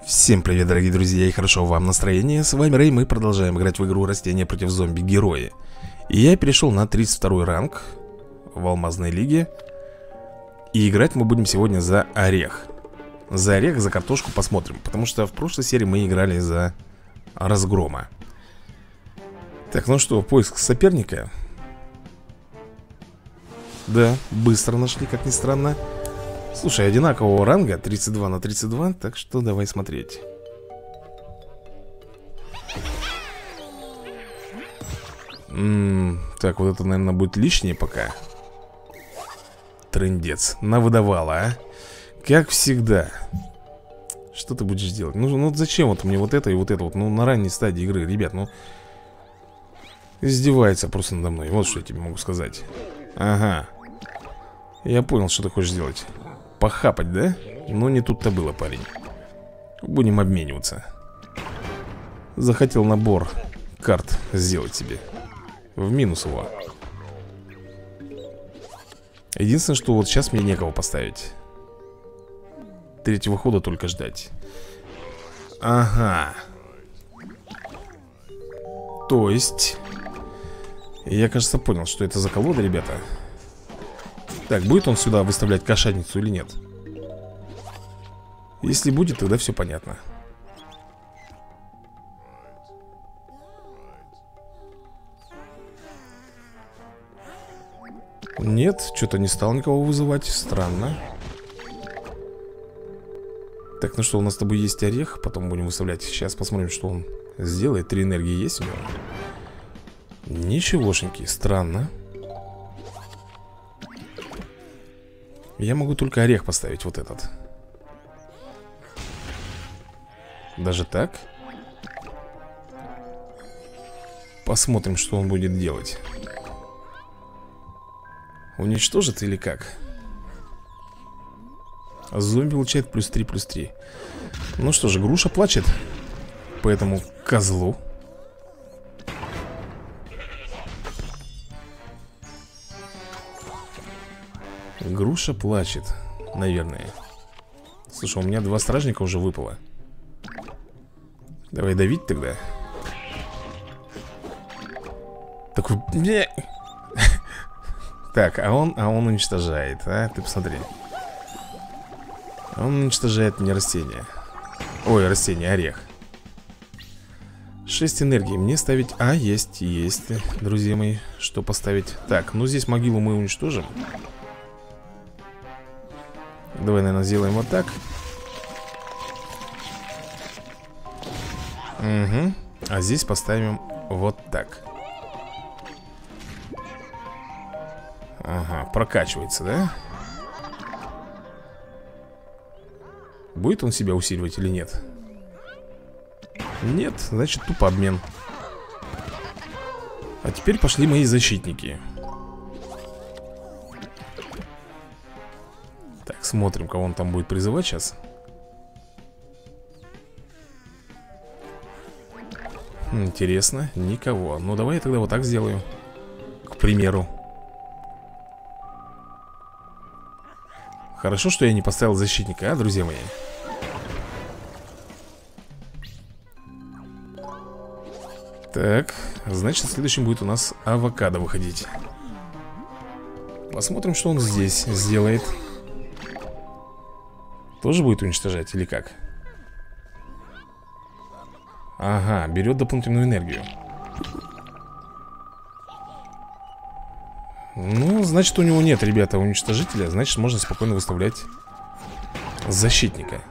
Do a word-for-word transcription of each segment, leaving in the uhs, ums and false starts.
Всем привет, дорогие друзья, и хорошо вам настроение. С вами Рэй, мы продолжаем играть в игру Растения против зомби-герои. И я перешел на тридцать второй ранг в алмазной лиге. И играть мы будем сегодня за орех. За орех, за картошку посмотрим. Потому что в прошлой серии мы играли за разгрома. Так, ну что, поиск соперника. Да, быстро нашли, как ни странно. Слушай, одинакового ранга, тридцать два на тридцать два, так что давай смотреть. М-м, так, вот это, наверное, будет лишнее пока. Трындец, навыдавала, а? Как всегда. Что ты будешь делать? Ну, ну зачем вот мне вот это и вот это вот? Ну, на ранней стадии игры, ребят, ну издевается просто надо мной. Вот что я тебе могу сказать. Ага. Я понял, что ты хочешь сделать. Похапать, да? Но не тут-то было, парень. Будем обмениваться. Захотел набор карт сделать себе. В минус его. Единственное, что вот сейчас мне некого поставить. Третьего хода только ждать. Ага. То есть я, кажется, понял, что это за колода, ребята. Так, будет он сюда выставлять кошатницу или нет? Если будет, тогда все понятно. Нет, что-то не стал никого вызывать. Странно. Так, ну что, у нас с тобой есть орех. Потом будем выставлять. Сейчас посмотрим, что он сделает. Три энергии есть у него? Ничегошеньки, странно. Я могу только орех поставить, вот этот. Даже так? Посмотрим, что он будет делать. Уничтожит или как? Зомби получает плюс три, плюс три. Ну что же, груша плачет по этому козлу. Груша плачет, наверное. Слушай, у меня два стражника уже выпало. Давай давить тогда. Такой... Так, а он, а он уничтожает, а? Ты посмотри. Он уничтожает мне растение. Ой, растение, орех. Шесть энергий. Мне ставить... А, есть, есть, друзья мои. Что поставить? Так, ну здесь могилу мы уничтожим. Давай, наверное, сделаем вот так. Угу. А здесь поставим вот так. Ага, прокачивается, да? Будет он себя усиливать или нет? Нет, значит тупо обмен. А теперь пошли мои защитники. Так, смотрим, кого он там будет призывать сейчас. Интересно, никого. Ну давай я тогда вот так сделаю. К примеру. Хорошо, что я не поставил защитника, а, друзья мои? Так, значит, следующим будет у нас авокадо выходить. Посмотрим, что он здесь сделает. Тоже будет уничтожать или как? Ага, берет дополнительную энергию. Ну, значит, у него нет, ребята, уничтожителя. Значит, можно спокойно выставлять защитника.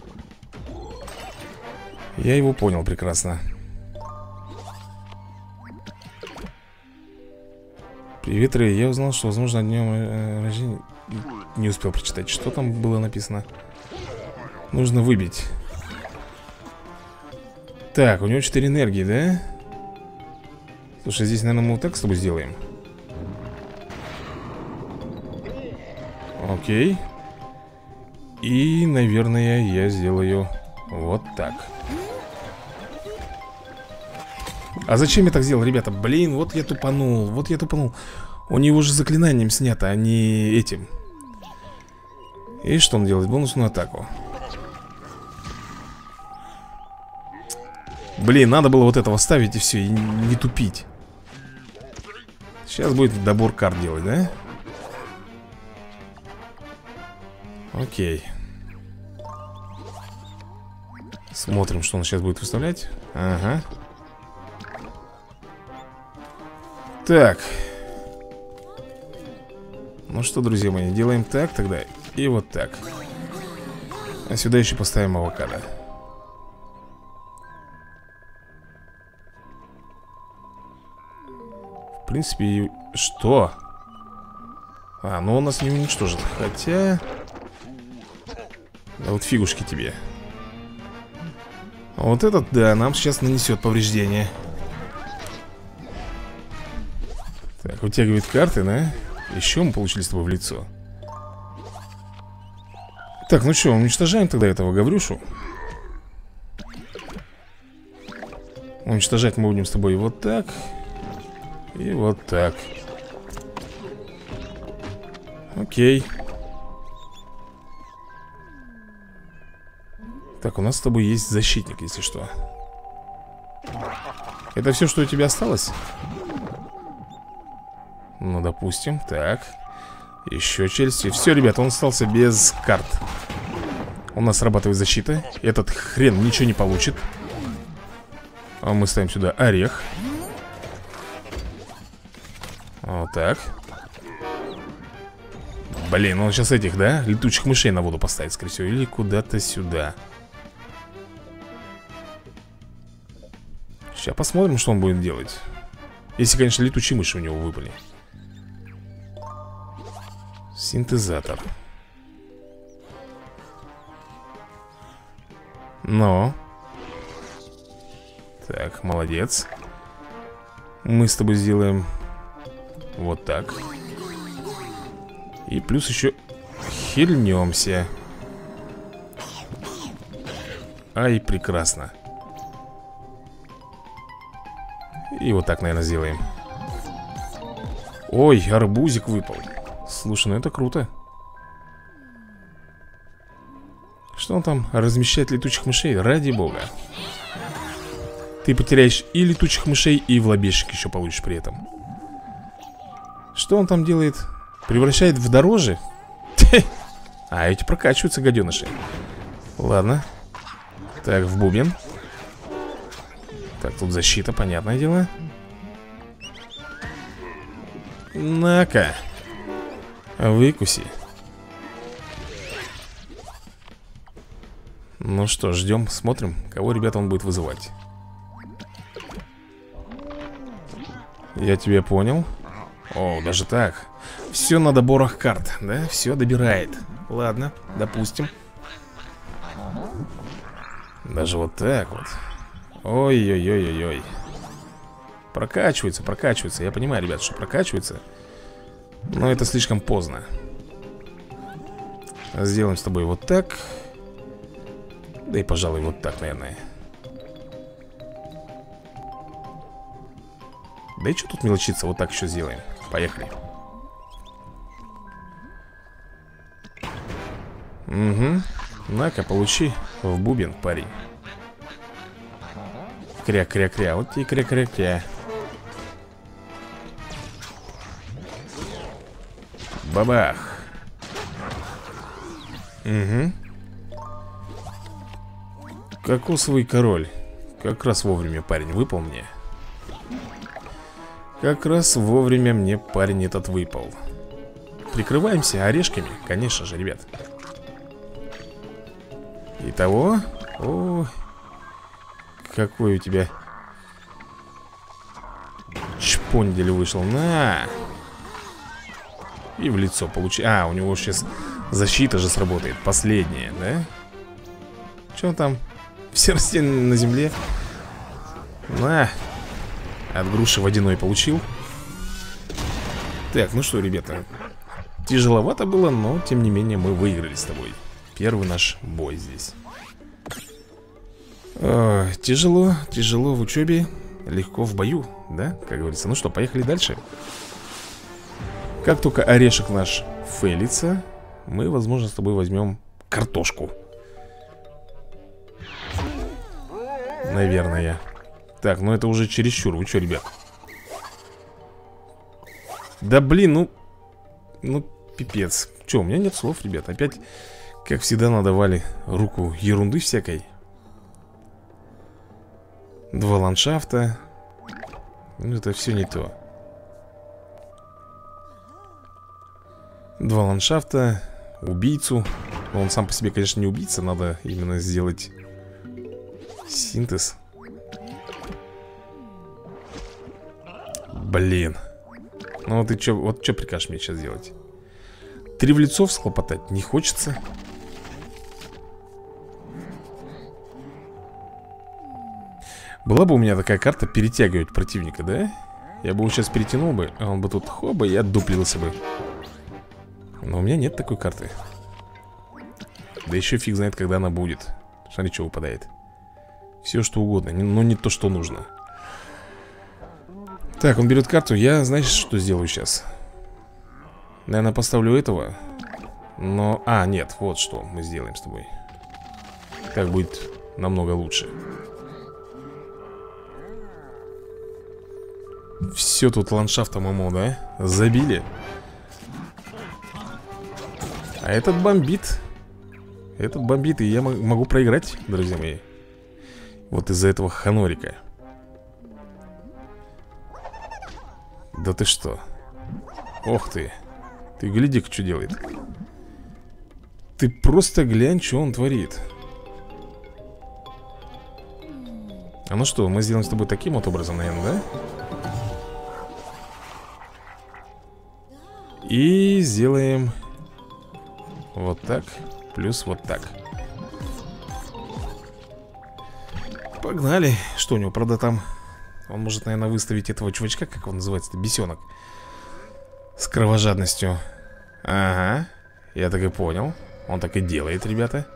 Я его понял прекрасно. Привет, Рэй. Я узнал, что, возможно, днем э, рождения... Не успел прочитать, что там было написано. Нужно выбить. Так, у него четыре энергии, да? Слушай, здесь, наверное, мы вот так с тобой сделаем. Окей. И, наверное, я сделаю вот так. А зачем я так сделал, ребята? Блин, вот я тупанул. Вот я тупанул. У него же заклинанием снято, а не этим. И что он делает? Бонусную атаку. Блин, надо было вот этого ставить и все, и не тупить. Сейчас будет добор карт делать, да? Окей. Смотрим, что он сейчас будет выставлять. Ага. Так. Ну что, друзья мои, делаем так тогда. И вот так. А сюда еще поставим авокадо. В принципе, что? А, ну он нас не уничтожит. Хотя... Да вот фигушки тебе. Вот этот, да, нам сейчас нанесет повреждения. Так, вытягивает карты, да? Еще мы получили с тобой в лицо. Так, ну что, уничтожаем тогда этого Гаврюшу. Уничтожать мы будем с тобой вот так. И вот так. Окей. Так, у нас с тобой есть защитник, если что. Это все, что у тебя осталось? Ну, допустим, так. Еще челюсти. Все, ребята, он остался без карт. У нас срабатывает защита. Этот хрен ничего не получит. А мы ставим сюда орех. Вот так. Блин, он сейчас этих, да? Летучих мышей на воду поставит, скорее всего. Или куда-то сюда. Сейчас посмотрим, что он будет делать. Если, конечно, летучие мыши у него выпали. Синтезатор. Но. Так, молодец. Мы с тобой сделаем вот так. И плюс еще хильнемся. Ай, прекрасно. И вот так, наверное, сделаем. Ой, арбузик выпал. Слушай, ну это круто. Что он там размещает летучих мышей? Ради бога. Ты потеряешь и летучих мышей, и в лобешек еще получишь при этом. Что он там делает? Превращает в дороже? А эти прокачиваются, гаденыши. Ладно. Так, в бубен. Так, тут защита, понятное дело. На-ка. Выкуси. Ну что, ждем, смотрим, кого, ребята, он будет вызывать. Я тебя понял. О, даже так. Все на доборах карт, да? Все добирает. Ладно, допустим. Даже вот так вот. Ой-ой-ой-ой-ой. Прокачивается, прокачивается. Я понимаю, ребят, что прокачивается. Но это слишком поздно. Сделаем с тобой вот так. Да и, пожалуй, вот так, наверное. Да и что тут мелочиться, вот так еще сделаем. Поехали. Угу. На-ка, получи в бубен, парень. Кря-кря-кря, вот тебе кря-кря-кря. Бабах. Угу. Кокосовый король. Как раз вовремя парень выпал мне. Как раз вовремя мне парень этот выпал. Прикрываемся орешками, конечно же, ребят. Итого. О, какой у тебя шпондель вышел. На. И в лицо получи. А, у него сейчас защита же сработает. Последняя, да? Что там? Все растения на земле. На. От груши водяной получил. Так, ну что, ребята, тяжеловато было, но тем не менее мы выиграли с тобой. Первый наш бой здесь. О, тяжело, тяжело в учебе, легко в бою, да, как говорится. Ну что, поехали дальше. Как только орешек наш фейлится, мы, возможно, с тобой возьмем картошку. Наверное. Так, ну это уже чересчур. Вы что, ребят? Да блин, ну... Ну, пипец. Че, у меня нет слов, ребят. Опять, как всегда, надавали руку ерунды всякой. Два ландшафта. Ну, это все не то. Два ландшафта. Убийцу. Он сам по себе, конечно, не убийца. Надо именно сделать синтез. Блин. Ну вот ты что, вот что прикажешь мне сейчас делать? Три в лицо всхлопотать не хочется. Была бы у меня такая карта перетягивать противника, да? Я бы его сейчас перетянул бы, а он бы тут хоба и отдуплился бы. Но у меня нет такой карты. Да еще фиг знает, когда она будет. Смотри, что выпадает. Все что угодно, но не то, что нужно. Так, он берет карту. Я, знаешь, что сделаю сейчас? Наверное, поставлю этого. Но... А, нет, вот что мы сделаем с тобой. Так будет намного лучше. Все тут ландшафтом ему, да? Забили. А этот бомбит. Этот бомбит, и я могу проиграть, друзья мои. Вот из-за этого ханорика. Да ты что? Ох ты. Ты гляди-ка, что делает. Ты просто глянь, что он творит. А ну что, мы сделаем с тобой таким вот образом, наверное, да? И сделаем вот так, плюс вот так. Погнали. Что у него, правда, там... Он может, наверное, выставить этого чувачка, как он называется-то, бесенок. С кровожадностью. Ага, я так и понял. Он так и делает, ребята.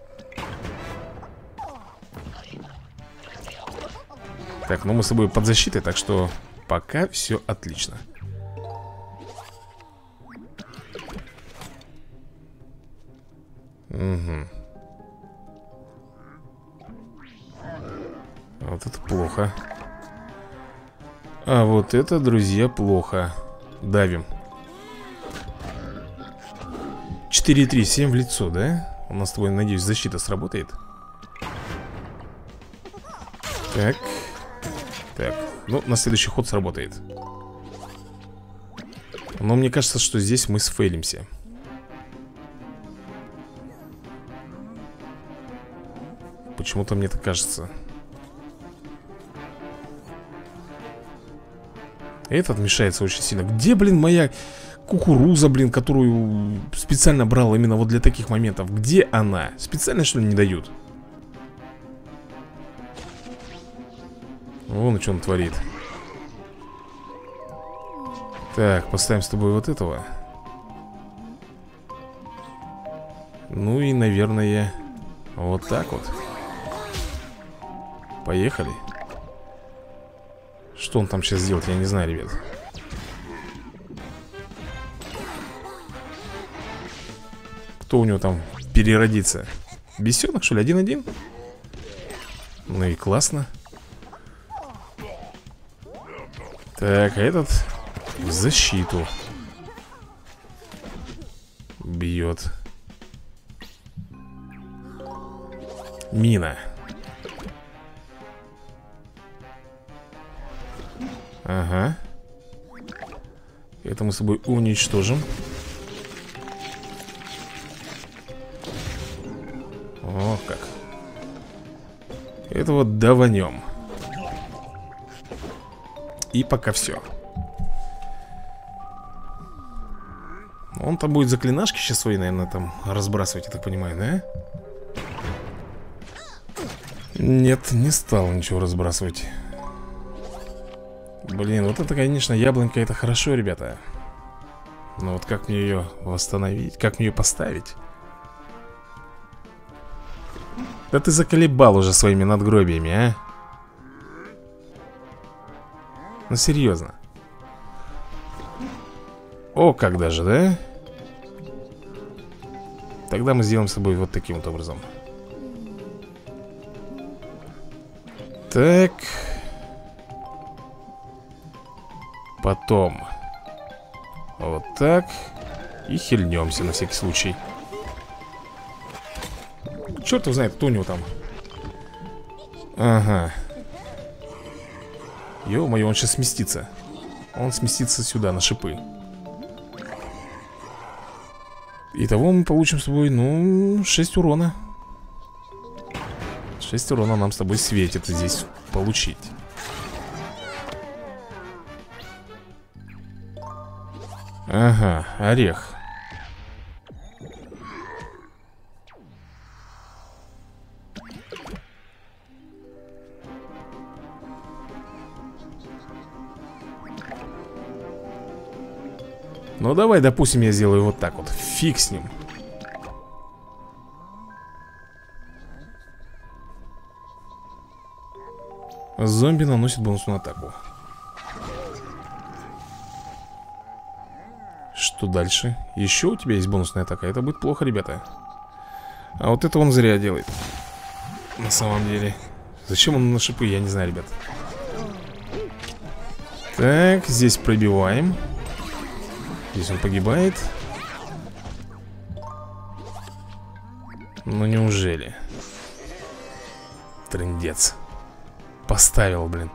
Так, ну мы с тобой под защитой, так что пока все отлично. Угу. Вот это плохо. А вот это, друзья, плохо. Давим. четыре три, семь в лицо, да? У нас с тобой, надеюсь, защита сработает. Так. Так, ну, на следующий ход сработает. Но мне кажется, что здесь мы сфейлимся. Почему-то мне так кажется. Этот мешается очень сильно. Где, блин, моя кукуруза, блин, которую специально брал именно вот для таких моментов? Где она? Специально, что ли, не дают? Вон, что он творит. Так, поставим с тобой вот этого. Ну и, наверное, вот так вот. Поехали. Что он там сейчас сделает, я не знаю, ребят. Кто у него там переродится? Бесенок, что ли, один-один? Ну и классно. Так, а этот в защиту бьет. Мина. Ага. Это мы с собой уничтожим. О, как. Это вот даванем. И пока все. Он там будет заклинашки сейчас свои, наверное, там разбрасывать, я так понимаю, да? Нет, не стал ничего разбрасывать. Блин, вот это, конечно, яблонька, это хорошо, ребята. Но вот как мне ее восстановить? Как мне ее поставить? Да ты заколебал уже своими надгробиями, а? Ну, серьезно. О, как даже, да? Тогда мы сделаем с тобой вот таким вот образом. Так. Потом вот так. И хильнемся на всякий случай. Черт его знает, кто у него там. Ага. Ё-моё, он сейчас сместится. Он сместится сюда, на шипы. Итого мы получим с тобой, ну, шесть урона. шесть урона нам с тобой светит здесь получить. Ага, орех. Ну давай, допустим, я сделаю вот так вот. Фиг с ним. Зомби наносит бонусную атаку. Что дальше? Еще у тебя есть бонусная атака. Это будет плохо, ребята. А вот это он зря делает. На самом деле. Зачем он на шипы, я не знаю, ребят. Так, здесь пробиваем. Здесь он погибает. Ну неужели? Трындец. Поставил, блин.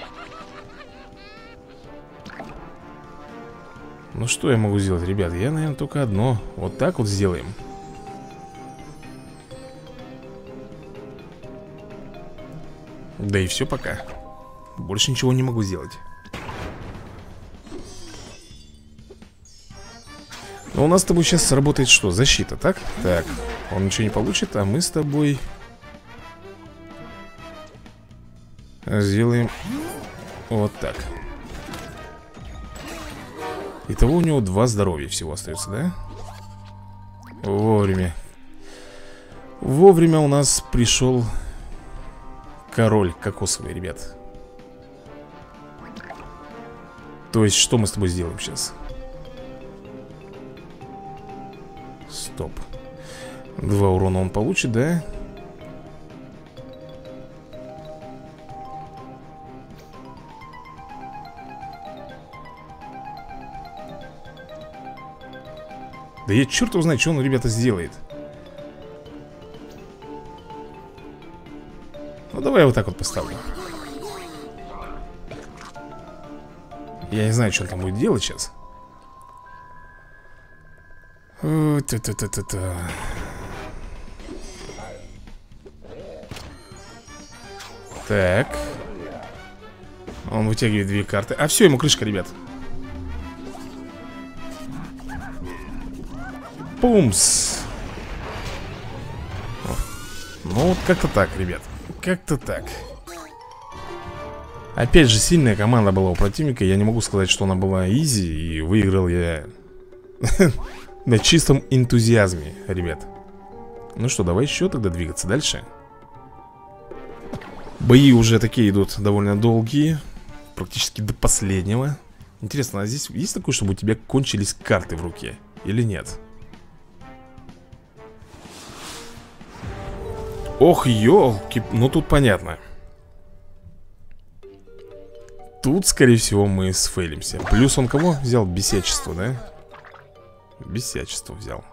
Ну что я могу сделать, ребят? Я, наверное, только одно. Вот так вот сделаем. Да и все пока. Больше ничего не могу сделать. Но у нас с тобой сейчас сработает что? Защита, так? Так, он ничего не получит, а мы с тобой сделаем вот так. Итого у него два здоровья всего остается, да? Вовремя. Вовремя у нас пришел король кокосовый, ребят. То есть, что мы с тобой сделаем сейчас? Стоп. Два урона он получит, да? Да я черт его знает, что он, ребята, сделает. Ну давай я вот так вот поставлю. Я не знаю, что он там будет делать сейчас. Та-та-та-та-та. Так. Он вытягивает две карты. А все, ему крышка, ребят. Пумс. Ну вот как-то так, ребят. Как-то так. Опять же, сильная команда была у противника. Я не могу сказать, что она была изи. И выиграл я на чистом энтузиазме, ребят. Ну что, давай еще тогда двигаться дальше. Бои уже такие идут довольно долгие. Практически до последнего. Интересно, а здесь есть такое, чтобы у тебя кончились карты в руке? Или нет? Ох, ёлки, ну тут понятно. Тут, скорее всего, мы сфейлимся. Плюс он кого взял? Бесячество, да? Бесячество взял.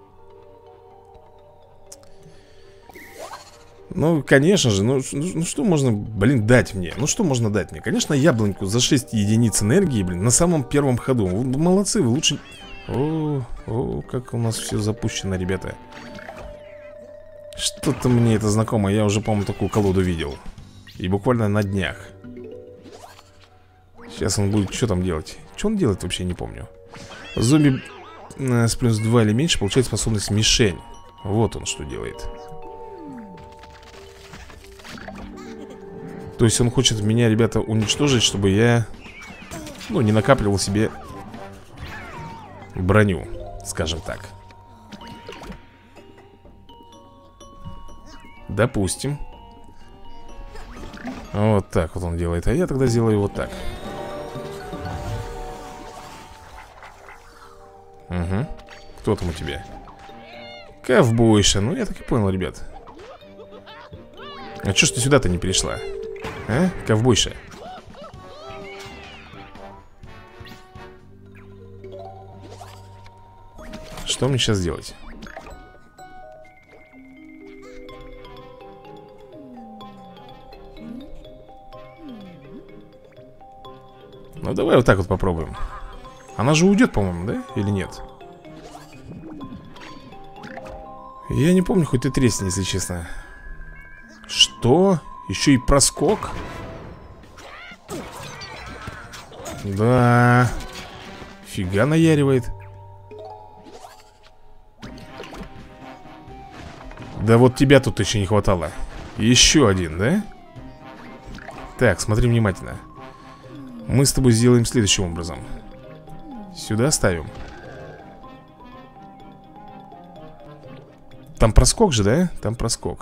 Ну, конечно же, ну, ну, ну что можно, блин, дать мне? Ну что можно дать мне? Конечно, яблоньку за шесть единиц энергии, блин, на самом первом ходу. Вы молодцы, вы лучше... О, о, как у нас все запущено, ребята. Что-то мне это знакомо. Я уже, по-моему, такую колоду видел. И буквально на днях. Сейчас он будет что там делать? Что он делает, вообще не помню. Зомби э, с плюс два или меньше получает способность мишень. Вот он что делает. То есть он хочет меня, ребята, уничтожить, чтобы я, ну, не накапливал себе броню, скажем так. Допустим. Вот так вот он делает. А я тогда сделаю вот так. Угу. Кто там у тебя? Ковбойша. Ну, я так и понял, ребят. А чё ж ты сюда-то не перешла? А, ковбойша? Что мне сейчас делать? Ну давай вот так вот попробуем. Она же уйдет, по-моему, да? Или нет? Я не помню, хоть и тресни, если честно. Что? Еще и проскок? Да. Фига наяривает. Да вот тебя тут еще не хватало. Еще один, да? Так, смотри внимательно. Мы с тобой сделаем следующим образом. Сюда ставим. Там проскок же, да? Там проскок.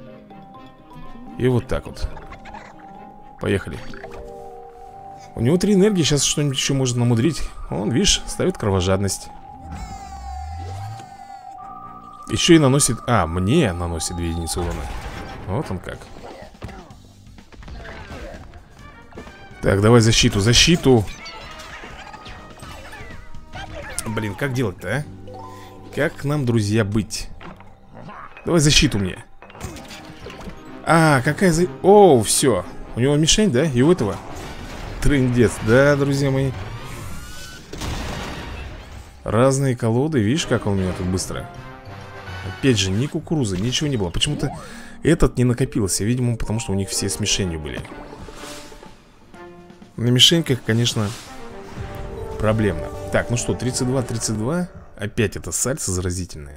И вот так вот. Поехали. У него три энергии, сейчас что-нибудь еще может намудрить. Он, видишь, ставит кровожадность. Еще и наносит... А, мне наносит две единицы урона. Вот он как. Так, давай защиту, защиту. Блин, как делать-то, а? Как нам, друзья, быть? Давай защиту мне. А, какая за... О, все. У него мишень, да? И у этого трындец, да, друзья мои. Разные колоды, видишь, как он у меня тут быстро. Опять же, ни кукурузы, ничего не было. Почему-то этот не накопился. Видимо, потому что у них все с мишенью были. На мишеньках, конечно, проблемно. Так, ну что, тридцать два, тридцать два. Опять это сальса заразительная.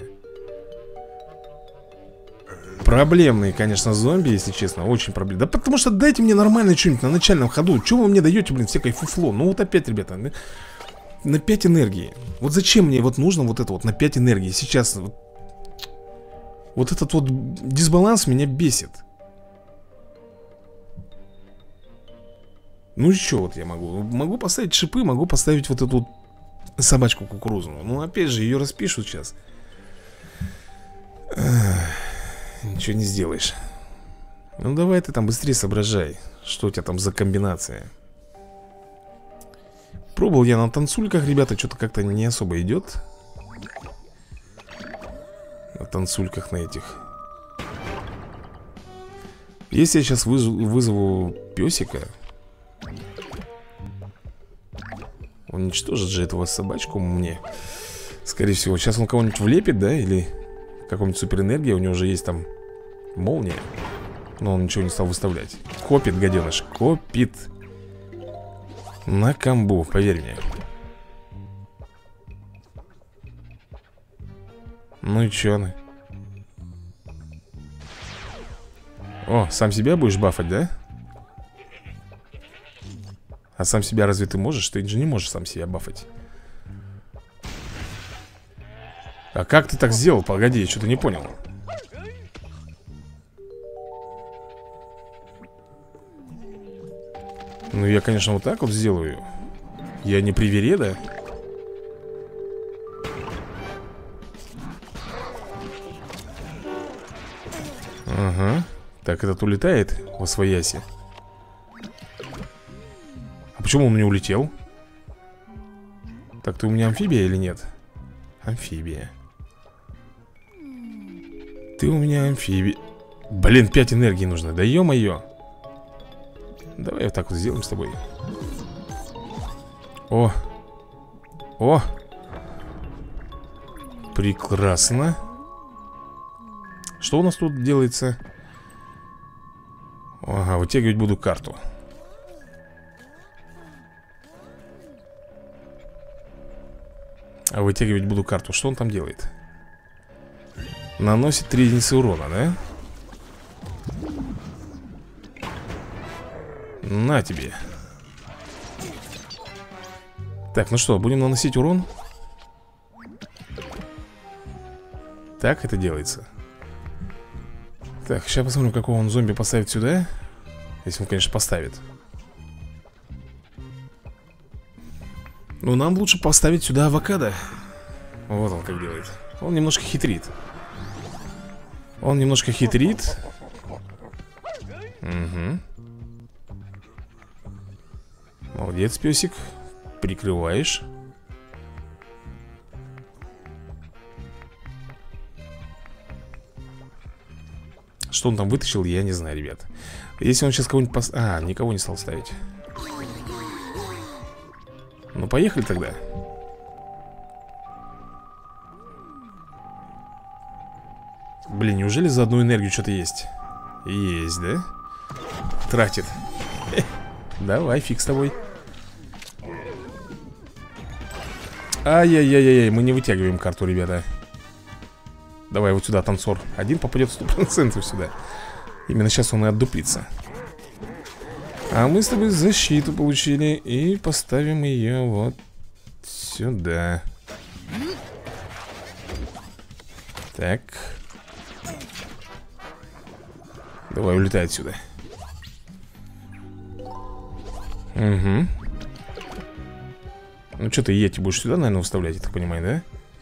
Проблемные, конечно, зомби, если честно. Очень проблемные. Да потому что дайте мне нормальное что-нибудь на начальном ходу. Чего вы мне даете, блин, всякое фуфло? Ну вот опять, ребята, на пять энергии. Вот зачем мне вот нужно вот это вот на пять энергии? Сейчас вот, вот этот вот дисбаланс меня бесит. Ну и что вот я могу? Могу поставить шипы, могу поставить вот эту вот собачку кукурузную. Ну опять же, ее распишут сейчас. Ах, ничего не сделаешь. Ну давай ты там быстрее соображай. Что у тебя там за комбинация? Пробовал я на танцульках, ребята, что-то как-то не особо идет. На танцульках на этих. Если я сейчас вызову, вызову песика, уничтожит же этого собачку мне. Скорее всего, сейчас он кого-нибудь влепит, да? Или какой-нибудь суперэнергия. У него уже есть там молния. Но он ничего не стал выставлять. Копит, гаденыш, копит. На камбу, поверь мне. Ну и чё она? О, сам себя будешь бафать, да? А сам себя разве ты можешь? Ты же не можешь сам себя бафать. А как ты так сделал? Погоди, я что-то не понял. Ну я, конечно, вот так вот сделаю. Я не привереда. Ага. Так, этот улетает восвояси. А почему он не улетел? Так, ты у меня амфибия или нет? Амфибия. Ты у меня амфибия. Блин, пять энергии нужно. Да ё-моё. Давай вот так вот сделаем с тобой. О. О. Прекрасно. Что у нас тут делается? Ага, вытягивать буду карту. А вытягивать буду карту. Что он там делает? Наносит три единицы урона, да? На тебе. Так, ну что, будем наносить урон? Так это делается. Так, сейчас посмотрим, какого он зомби поставит сюда. Если он, конечно, поставит. Ну, нам лучше поставить сюда авокадо. Вот он как делает. Он немножко хитрит. Он немножко хитрит. Угу. Молодец, песик. Прикрываешь. Что он там вытащил, я не знаю, ребят. Если он сейчас кого-нибудь пос... А, никого не стал ставить. Ну, поехали тогда. Блин, неужели за одну энергию что-то есть? Есть, да? Тратит. Давай, фиг с тобой. Ай-яй-яй-яй, мы не вытягиваем карту, ребята. Давай вот сюда, танцор. Один попадет сто процентов сюда. Именно сейчас он и отдуплится. А мы с тобой защиту получили. И поставим ее вот сюда. Так. Давай, улетай отсюда. Угу. Ну что ты, Йети, будешь сюда, наверное, вставлять, я так понимаю, да?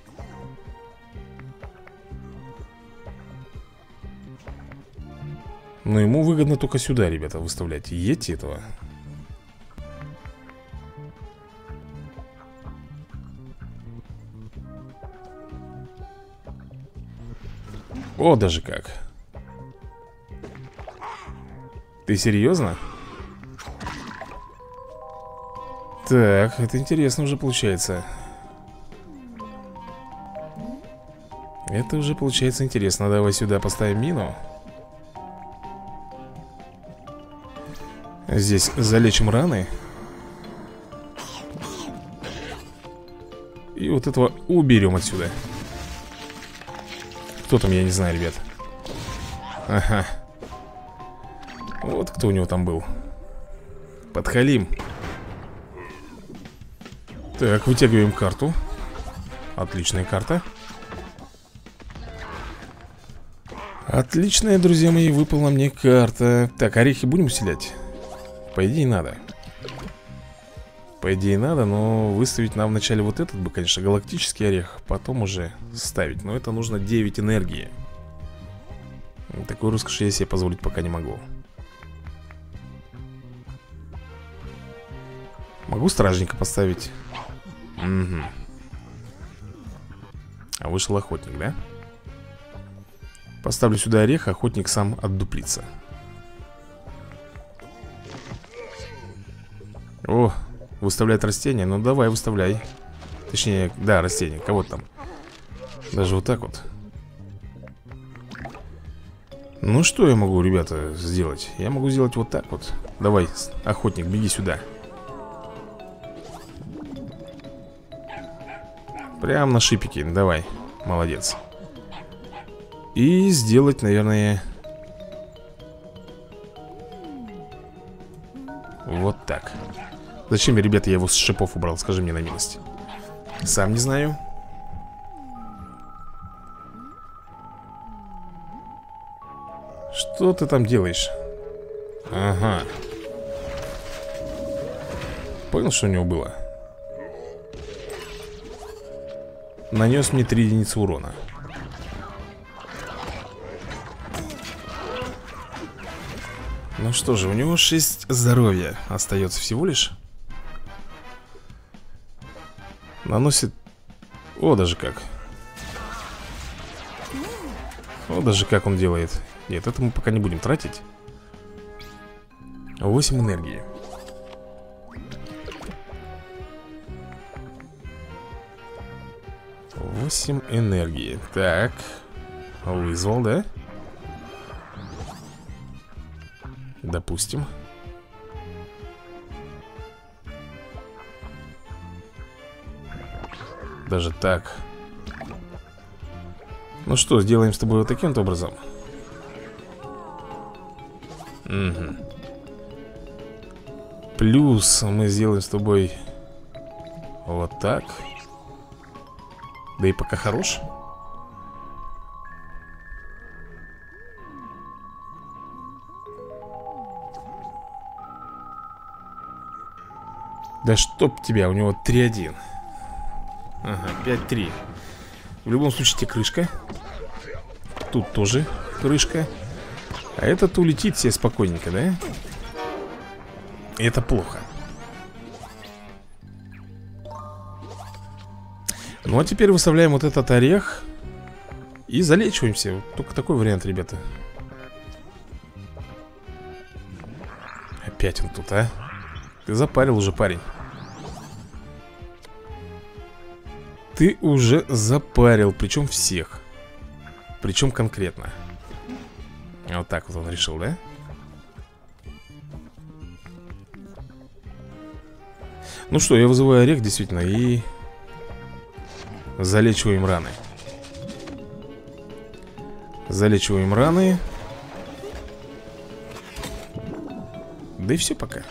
Но ему выгодно только сюда, ребята, выставлять Йети этого. О, даже как. Ты серьезно? Так, это интересно уже получается. Это уже получается интересно. Давай сюда поставим мину. Здесь залечим раны. И вот этого уберем отсюда. Кто там, я не знаю, ребят. Ага. Вот кто у него там был. Подхалим. Так, вытягиваем карту. Отличная карта. Отличная, друзья мои, выпала мне карта. Так, орехи будем вселять? По идее надо. По идее надо, но выставить нам вначале вот этот бы, конечно, галактический орех. Потом уже ставить. Но это нужно девять энергии. Такой роскоши я себе позволить пока не могу. Могу стражника поставить? Угу. А вышел охотник, да? Поставлю сюда орех, охотник сам отдуплится. О, выставляет растения. Ну давай, выставляй. Точнее, да, растения, кого там. Даже вот так вот. Ну что я могу, ребята, сделать? Я могу сделать вот так вот. Давай, охотник, беги сюда. Прям на шипике, давай. Молодец. И сделать, наверное, вот так. Зачем, ребята, я его с шипов убрал? Скажи мне на милость. Сам не знаю. Что ты там делаешь? Ага. Понял, что у него было? Нанес мне три единицы урона. Ну что же, у него шесть здоровья остается всего лишь. Наносит... О, даже как. О, даже как он делает. Нет, это мы пока не будем тратить. восемь энергии. восемь энергии. Так. Вызвал, да? Допустим. Даже так. Ну что, сделаем с тобой вот таким-то образом. Угу. Плюс мы сделаем с тобой вот так. Да и пока хорош. Да чтоб тебя, у него три один. Ага, пять три. В любом случае тебе крышка. Тут тоже крышка. А этот улетит себе спокойненько, да? И это плохо. Ну, а теперь выставляем вот этот орех и залечиваемся. Только такой вариант, ребята. Опять он тут, а? Ты запарил уже, парень. Ты уже запарил, причем всех. Причем конкретно. Вот так вот он решил, да? Ну что, я вызываю орех, действительно, и залечиваем раны. Залечиваем раны. Да и все пока.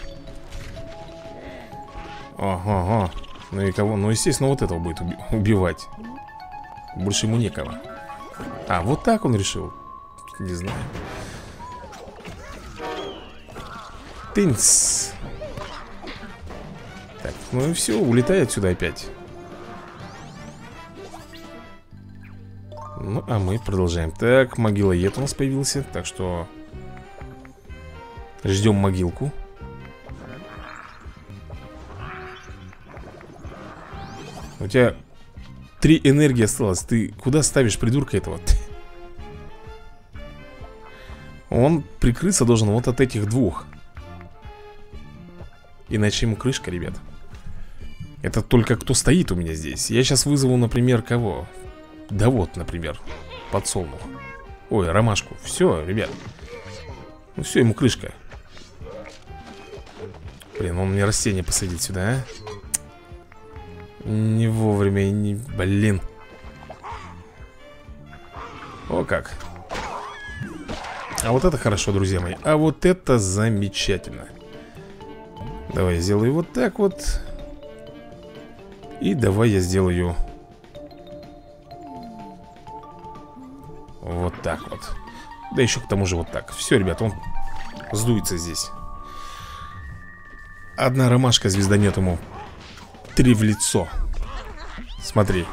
Ага, ну и кого? Ну, естественно, вот этого будет уби убивать. Больше ему некого. А, вот так он решил. Не знаю. Тынц. Так, ну и все, улетай отсюда опять. Ну, а мы продолжаем. Так, могилоед у нас появился. Так что ждем могилку. У тебя три энергии осталось. Ты куда ставишь придурка этого? Он прикрыться должен вот от этих двух. Иначе ему крышка, ребят. Это только кто стоит у меня здесь. Я сейчас вызову, например, кого? Да вот, например, подсолнух. Ой, ромашку. Все, ребят. Ну все, ему крышка. Блин, он мне растение посадит сюда, а? Не вовремя, не... Блин. О, как. А вот это хорошо, друзья мои. А вот это замечательно. Давай я сделаю вот так вот. И давай я сделаю вот так вот. Да еще к тому же вот так. Все, ребят, он сдуется здесь. Одна ромашка звезданет ему три в лицо. Смотри.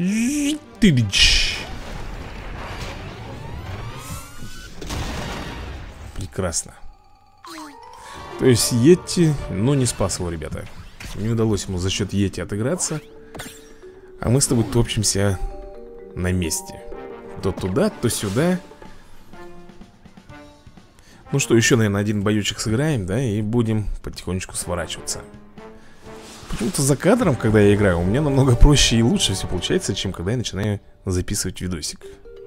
Прекрасно. То есть Йети, но не спас его, ребята. Не удалось ему за счет Йети отыграться. А мы с тобой топчемся на месте. То туда, то сюда. Ну что, еще, наверное, один боючек сыграем, да, и будем потихонечку сворачиваться. Почему-то за кадром, когда я играю, у меня намного проще и лучше все получается, чем когда я начинаю записывать видосик.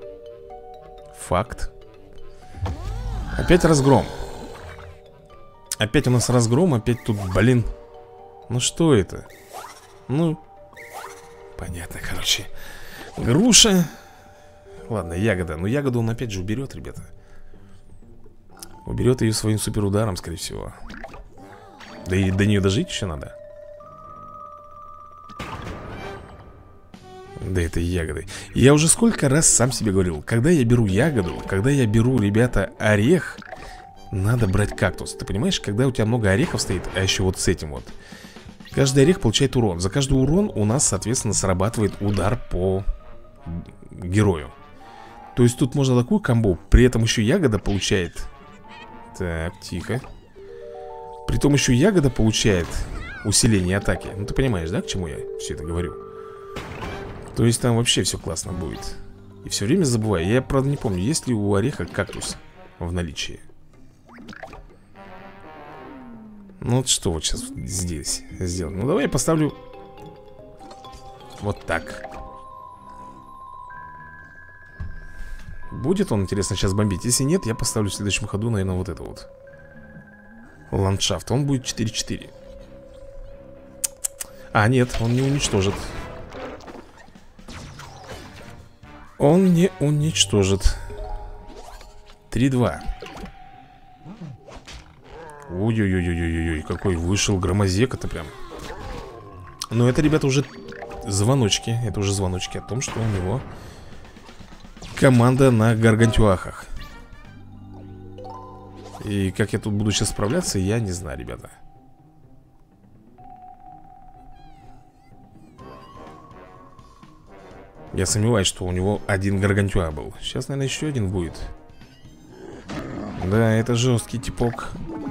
Факт. Опять разгром. Опять у нас разгром, опять тут, блин. Ну что это? Ну, понятно, короче. Груша. Ладно, ягода. Но ягоду он опять же уберет, ребята. Уберет ее своим суперударом, скорее всего. Да и до нее дожить еще надо. Да это ягоды. Я уже сколько раз сам себе говорил, когда я беру ягоду, когда я беру, ребята, орех, надо брать кактус. Ты понимаешь, когда у тебя много орехов стоит, а еще вот с этим вот, каждый орех получает урон. За каждый урон у нас, соответственно, срабатывает удар по герою. То есть тут можно такую комбо. При этом еще ягода получает. Так, тихо. Притом еще ягода получает усиление атаки. Ну ты понимаешь, да, к чему я все это говорю? То есть там вообще все классно будет. И все время забываю. Я, правда, не помню, есть ли у ореха кактус в наличии. Ну вот что вот сейчас здесь сделаем. Ну давай я поставлю вот так. Будет он, интересно, сейчас бомбить? Если нет, я поставлю в следующем ходу, наверное, вот это вот ландшафт. Он будет четыре четыре. А, нет, он не уничтожит. Он не уничтожит. три два. Ой-ой-ой-ой-ой-ой, какой вышел громозека-то прям. Но это, ребята, уже звоночки. Это уже звоночки о том, что у него команда на гаргантюахах. И как я тут буду сейчас справляться, я не знаю, ребята. Я сомневаюсь, что у него один гаргантюа был. Сейчас, наверное, еще один будет. Да, это жесткий типок.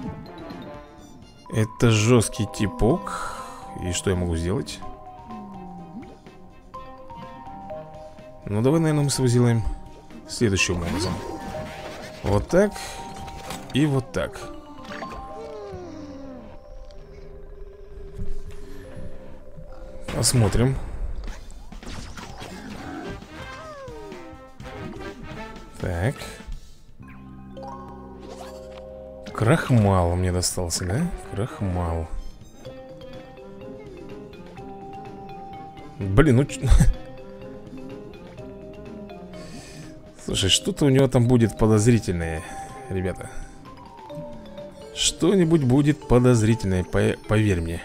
Это жесткий типок. И что я могу сделать? Ну, давай, наверное, мы с тобой сделаем следующим образом. Вот так. И вот так. Посмотрим. Так. Крахмал мне достался, да? Крахмал. Блин, ну... Слушай, что-то у него там будет подозрительное, ребята. Что-нибудь будет подозрительное, по поверь мне.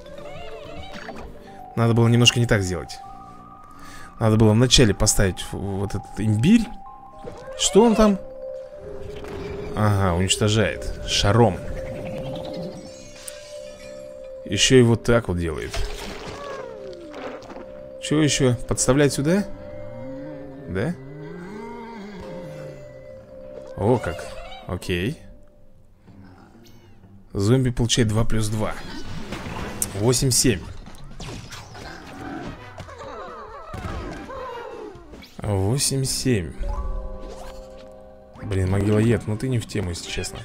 Надо было немножко не так сделать. Надо было вначале поставить вот этот имбирь. Что он там? Ага, уничтожает шаром. Еще и вот так вот делает. Что еще? Подставлять сюда? Да? О, как. Окей. Зомби получает два плюс два. восемь семь. восемь семь. Блин, могилоед, ну ты не в тему, если честно.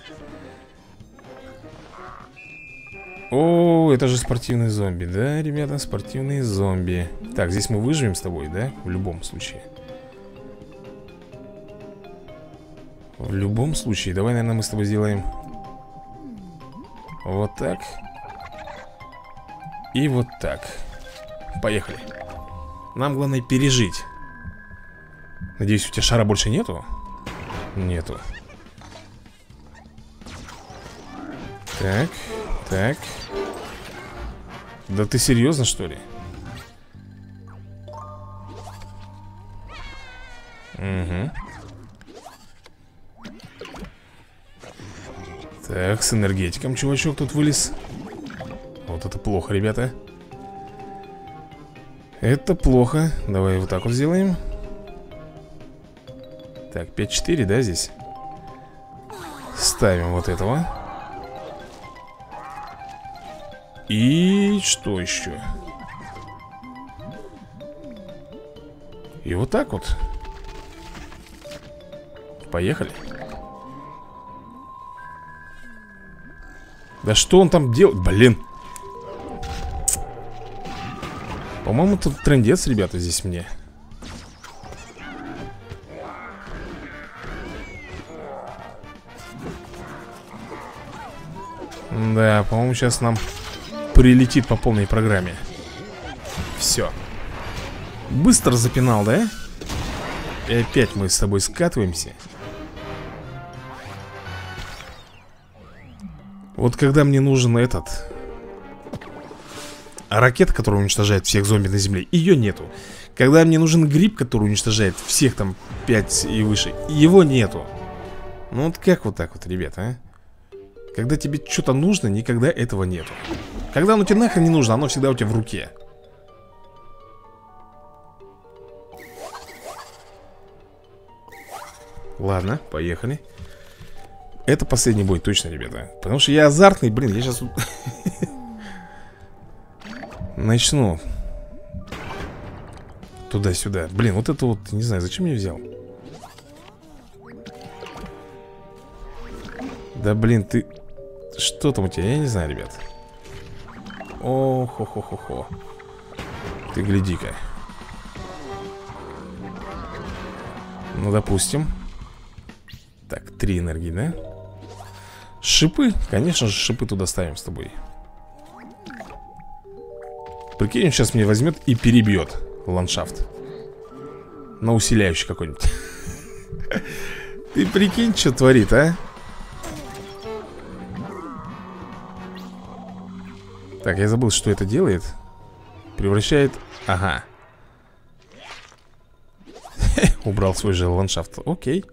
О, это же спортивный зомби. Да, ребята, спортивные зомби. Так, здесь мы выживем с тобой, да? В любом случае. В любом случае. Давай, наверное, мы с тобой сделаем вот так. И вот так. Поехали. Нам главное пережить. Надеюсь, у тебя шара больше нету? Нету. Так, так. Да ты серьезно, что ли? Угу. Так, с энергетиком чувачок тут вылез. Вот это плохо, ребята. Это плохо. Давай вот так вот сделаем. Так, пять четыре, да, здесь? Ставим вот этого. И что еще? И вот так вот. Поехали. Да что он там делает? Блин. По-моему, тут трындец, ребята, здесь мне. Да, по-моему, сейчас нам прилетит по полной программе. Все. Быстро запинал, да? И опять мы с тобой скатываемся. Вот когда мне нужен этот ракета, которая уничтожает всех зомби на земле, ее нету. Когда мне нужен гриб, который уничтожает всех там пять и выше, его нету. Ну вот как вот так вот, ребята, а? Когда тебе что-то нужно, никогда этого нету. Когда оно тебе нахрен не нужно, оно всегда у тебя в руке. Ладно, поехали. Это последний бой, точно, ребята. Потому что я азартный, блин, я сейчас начну туда-сюда. Блин, вот это вот, не знаю, зачем я взял. Да блин, ты... Что там у тебя? Я не знаю, ребят. О, хо-хо-хо-хо. Ты гляди-ка. Ну, допустим. Так, три энергии, да? Шипы, конечно же, шипы туда ставим с тобой. Прикинь, он сейчас мне возьмет и перебьет ландшафт. На усиляющий какой-нибудь. Ты прикинь, что творит, а? Так, я забыл, что это делает. Превращает... Ага. Убрал свой же ландшафт. Окей.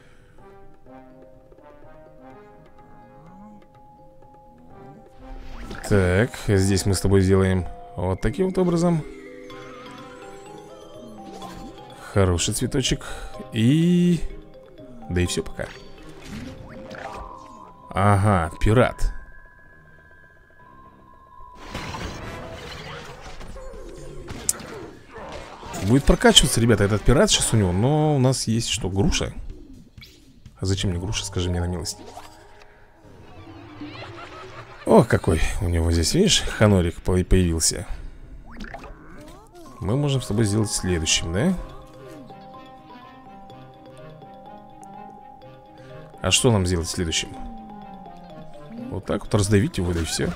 Так, здесь мы с тобой сделаем вот таким вот образом. Хороший цветочек. И... Да и все пока. Ага, пират. Будет прокачиваться, ребята, этот пират сейчас у него. Но у нас есть что, груша? А зачем мне груша, скажи мне на милость. Ох, какой у него здесь, видишь, ханорик появился. Мы можем с тобой сделать следующим, да? А что нам сделать следующим? Вот так вот раздавить его, да и все.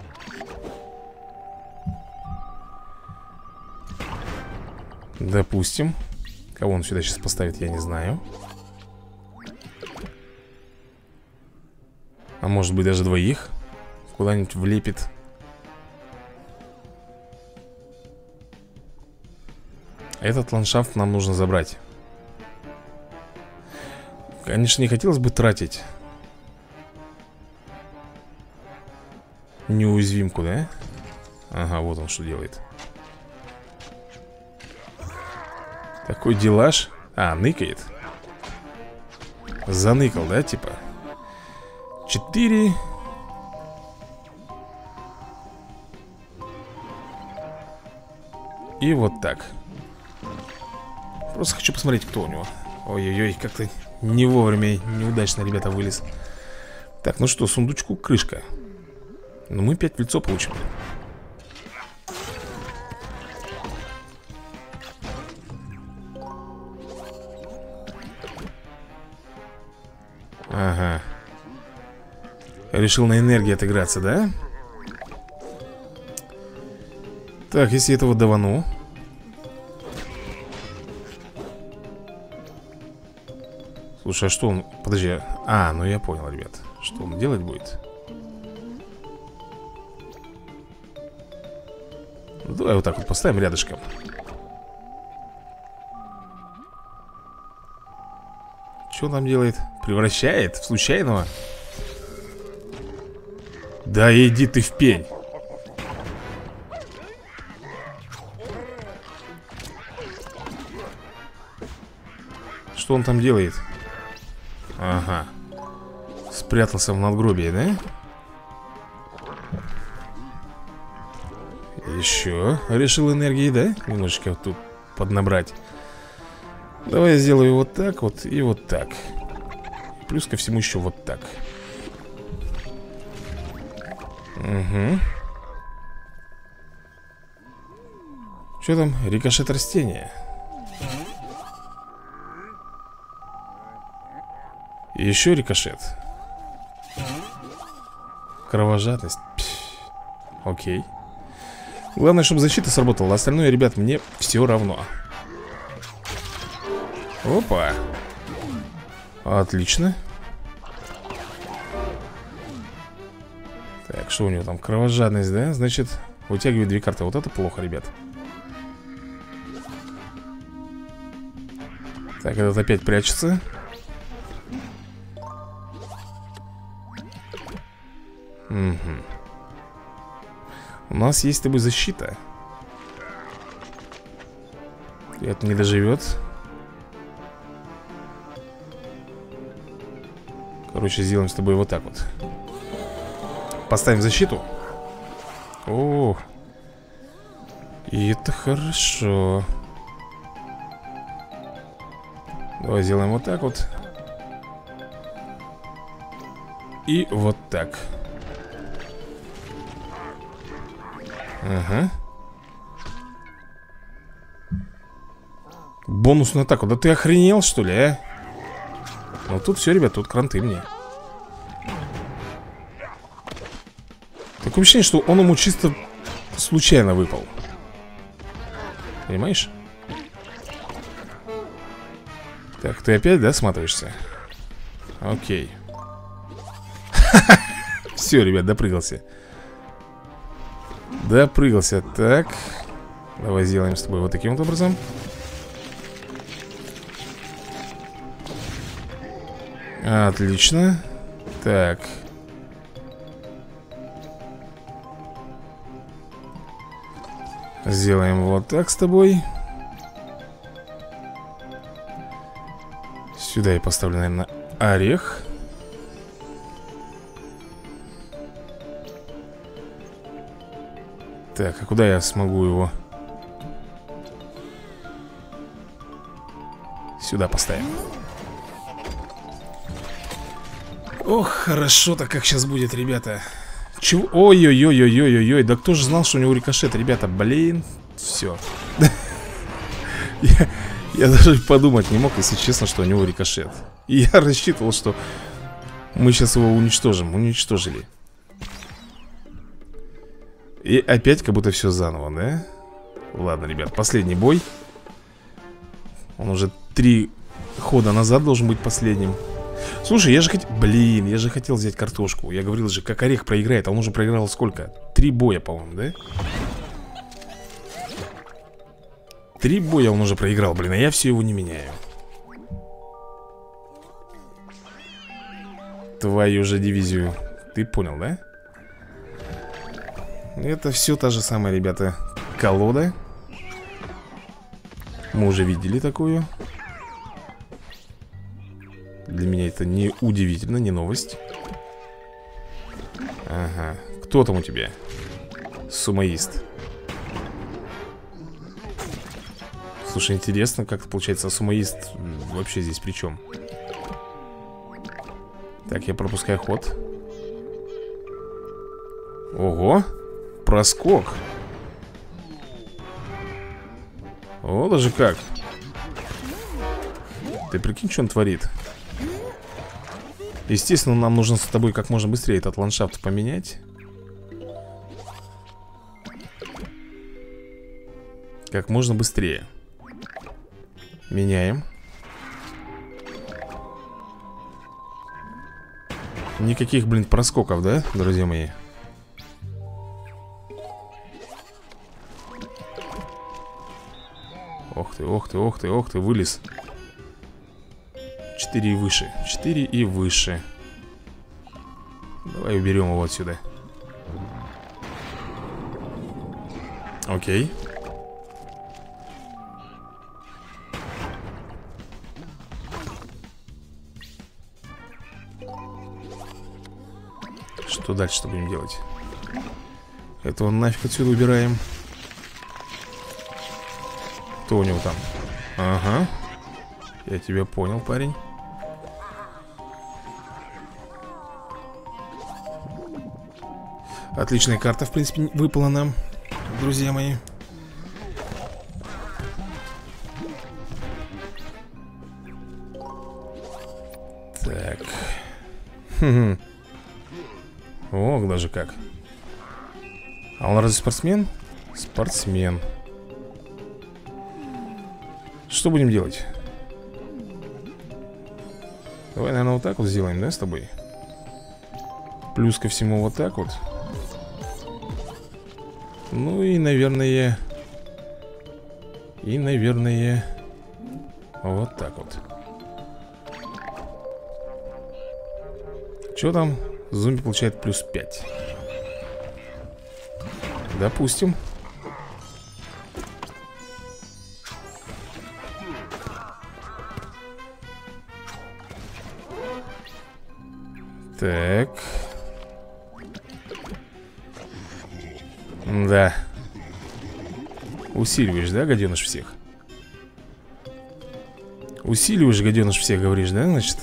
Допустим. Кого он сюда сейчас поставит, я не знаю. А может быть даже двоих куда-нибудь влепит. Этот ландшафт нам нужно забрать. Конечно, не хотелось бы тратить неуязвимку, да? Ага, вот он что делает. Такой делаж. А, ныкает. Заныкал, да, типа? Четыре. И вот так. Просто хочу посмотреть, кто у него. Ой-ой-ой, как-то не вовремя, неудачно, ребята, вылез. Так, ну что, сундучку крышка. Ну мы пять в лицо получим. Ага. Решил на энергии отыграться, да? Так, если этого давану. Слушай, а что он... Подожди. А, ну я понял, ребят. Что он делать будет? Ну, давай вот так вот поставим рядышком. Что он там делает? Превращает в случайного? Да иди ты в пень. Что он там делает? Ага. Спрятался в надгробие, да? Еще решил энергии, да? Немножечко вот тут поднабрать. Давай я сделаю вот так вот и вот так. Плюс ко всему еще вот так. Угу. Что там? Рикошет растения. Еще рикошет. Кровожадность. Пфф. Окей. Главное, чтобы защита сработала. Остальное, ребят, мне все равно. Опа. Отлично. Так, что у него там? Кровожадность, да? Значит, вытягивает две карты. Вот это плохо, ребят. Так, этот опять прячется. Угу. У нас есть с тобой защита. Это не доживет. Короче, сделаем с тобой вот так вот. Поставим защиту. О, и это хорошо. Давай сделаем вот так вот. И вот так. Ага. Бонусную атаку. Да ты охренел, что ли, а? Ну тут все, ребят, тут кранты мне. Такое ощущение, что он ему чисто случайно выпал. Понимаешь? Так, ты опять, да, сматываешься? Окей. Все, ребят, допрыгался. Допрыгался. Так. Давай сделаем с тобой вот таким вот образом. Отлично. Так. Сделаем вот так с тобой. Сюда я поставлю, наверное, орех. Так, а куда я смогу его? Сюда поставим. Ох, хорошо-то как сейчас будет, ребята. Чего? Ой-ой-ой-ой-ой-ой. Да кто же знал, что у него рикошет, ребята, блин. Все. я, я даже подумать не мог, если честно, что у него рикошет. И я рассчитывал, что мы сейчас его уничтожим. Уничтожили. И опять как будто все заново, да? Ладно, ребят, последний бой. Он уже три хода назад должен быть последним. Слушай, я же хотел... Блин, я же хотел взять картошку. Я говорил же, как орех проиграет. А он уже проиграл сколько? Три боя, по-моему, да? Три боя он уже проиграл, блин, а я все его не меняю. Твою же дивизию. Ты понял, да? Это все та же самая, ребята, колода. Мы уже видели такую. Для меня это не удивительно, не новость. Ага. Кто там у тебя? Сумоист. Слушай, интересно, как получается, сумоист вообще здесь при чем? Так, я пропускаю ход. Ого! Проскок. О, даже как. Ты прикинь, что он творит? Естественно, нам нужно с тобой как можно быстрее этот ландшафт поменять. Как можно быстрее. Меняем. Никаких, блин, проскоков, да, друзья мои? Ох ты, ох ты, ох ты, ох ты, вылез. Четыре и выше. Четыре и выше. Давай уберем его отсюда. Окей. Что дальше-то будем делать? Этого нафиг отсюда убираем. Кто у него там? Ага. Я тебя понял, парень. Отличная карта, в принципе, выпала нам, друзья мои. Так. Хм-хм. Ох, даже как. А он разве спортсмен? Спортсмен. Что будем делать? Давай, наверное, вот так вот сделаем, да, с тобой? Плюс ко всему вот так вот. Ну и, наверное... И, наверное... Вот так вот. Что там? Зомби получает плюс пять. Допустим. Так. Да. Усиливаешь, да, гаденыш всех? Усиливаешь, гаденыш всех, говоришь, да, значит?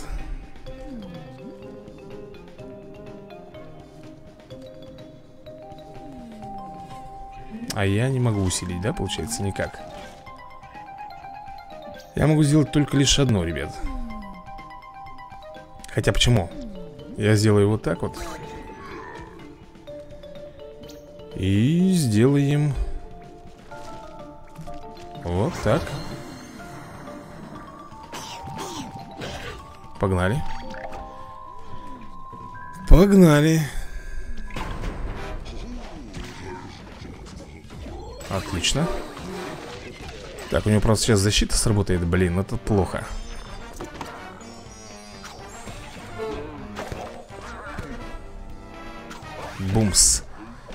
А я не могу усилить, да, получается, никак. Я могу сделать только лишь одно, ребят. Хотя почему? Я сделаю вот так вот. И сделаем вот так. Погнали. Погнали. Отлично. Так, у него просто сейчас защита сработает. Блин, это плохо. Бумс.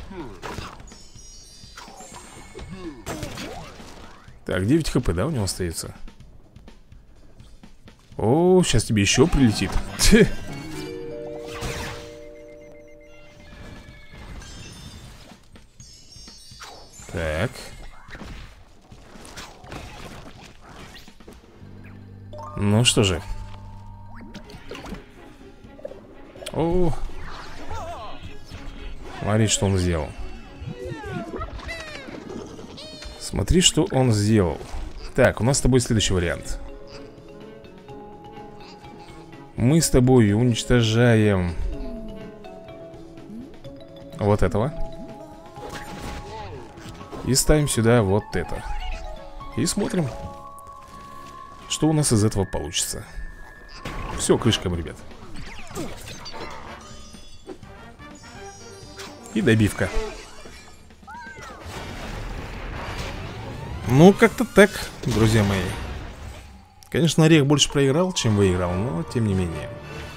Так, девять хп, да, у него остается? О, сейчас тебе еще прилетит. Так. Ну что же. О, смотри, что он сделал. Смотри, что он сделал. Так, у нас с тобой следующий вариант. Мы с тобой уничтожаем вот этого. И ставим сюда вот это. И смотрим, что у нас из этого получится. Все, крышкам, ребят. И добивка. Ну, как-то так, друзья мои. Конечно, Орех больше проиграл, чем выиграл, но тем не менее.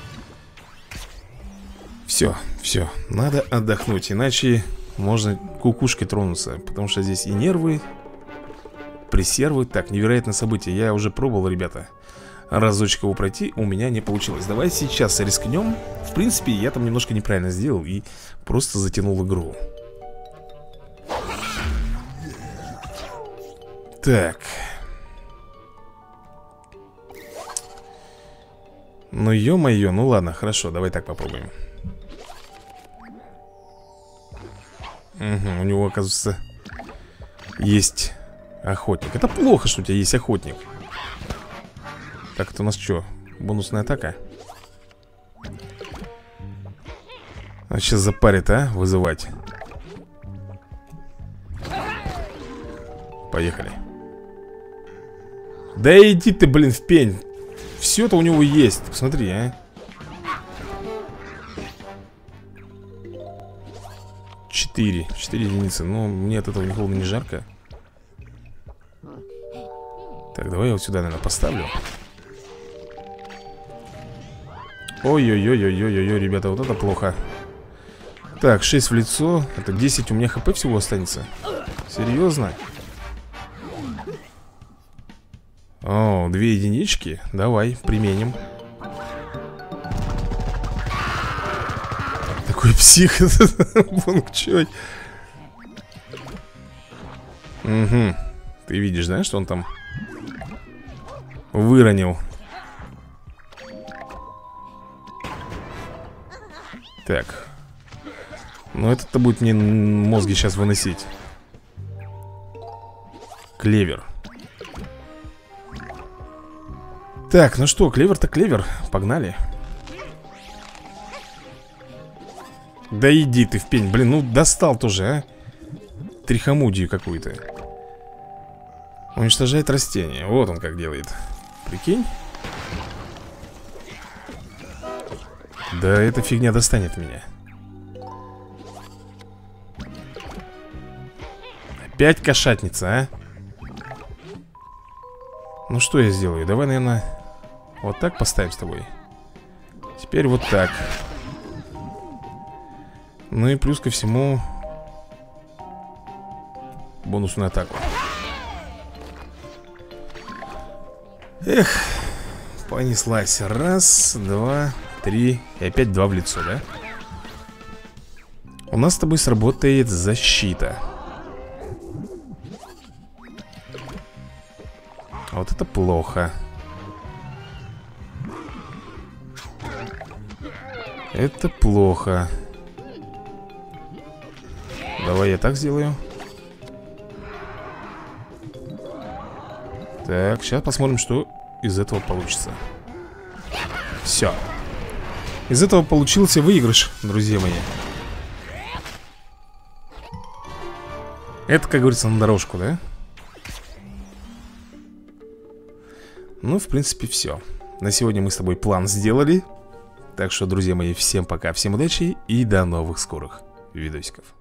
Все, все, надо отдохнуть, иначе можно кукушкой тронуться. Потому что здесь и нервы, пресервы. Так, невероятное событие. Я уже пробовал, ребята, разочек его пройти, у меня не получилось. Давай сейчас рискнем. В принципе, я там немножко неправильно сделал и просто затянул игру. Так. Ну, ё-моё, ну ладно, хорошо, давай так попробуем. Угу, у него, оказывается, есть охотник. Это плохо, что у тебя есть охотник. Так, это у нас что? Бонусная атака? А сейчас запарит, а? Вызывать. Поехали. Да иди ты, блин, в пень. Все это у него есть. Посмотри, а. Четыре. Четыре единицы. Ну, мне от этого ни холодно, ни жарко. Так, давай я вот сюда, наверное, поставлю. Ой-ой-ой-ой-ой-ой, ребята, вот это плохо. Так, шесть в лицо. Это десять у меня хп всего останется. Серьезно? О, две единички. Давай, применим. Такой псих. Вон чё. Угу. Ты видишь, да, что он там выронил? Так. Ну это-то будет мне мозги сейчас выносить. Клевер. Так, ну что, клевер-то клевер. Погнали. Да иди ты в пень. Блин, ну достал тоже, а. Трихомудию какую-то. Уничтожает растения. Вот он как делает. Прикинь. Да эта фигня достанет меня. Опять кошатница, а. Ну что я сделаю? Давай, наверное, вот так поставим с тобой. Теперь вот так. Ну и плюс ко всему бонусную атаку. Эх, понеслась. Раз, два, три. И опять два в лицо, да? У нас с тобой сработает защита. А вот это плохо. Это плохо. Давай я так сделаю. Так, сейчас посмотрим, что из этого получится. Все. Из этого получился выигрыш, друзья мои. Это, как говорится, на дорожку, да? Ну, в принципе, все. На сегодня мы с тобой план сделали. Так что, друзья мои, всем пока, всем удачи и до новых скорых видосиков.